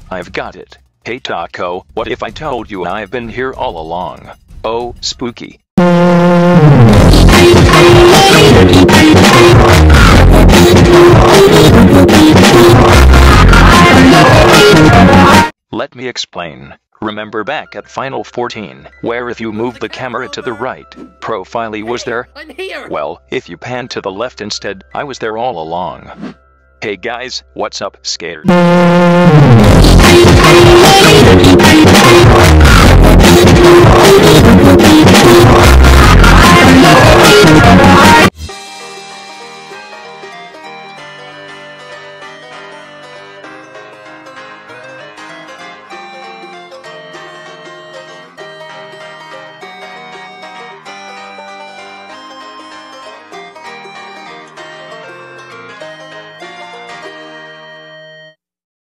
I've got it. Hey Taco, what if I told you I've been here all along? Oh, spooky. Let me explain. Remember back at Final 14, where if you move the camera to the right, Profiley was there? I'm here! Well, if you pan to the left instead, I was there all along. Hey guys, what's up, skater?